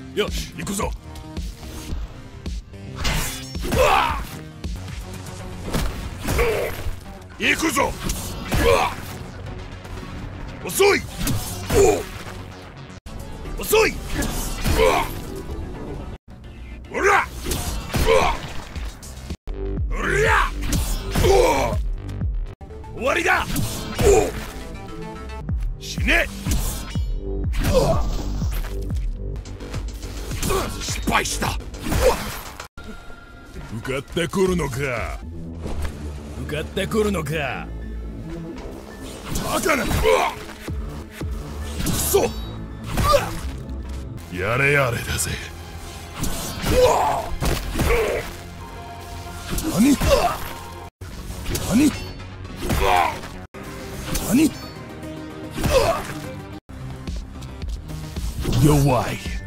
よし行くぞ。行くぞ。遅い。遅い。おら。おら。終わりだ。死ね。失敗した。向かってくるのか。向かってくるのか。バカな。くそ。やれやれだぜ。何？何？何？弱い。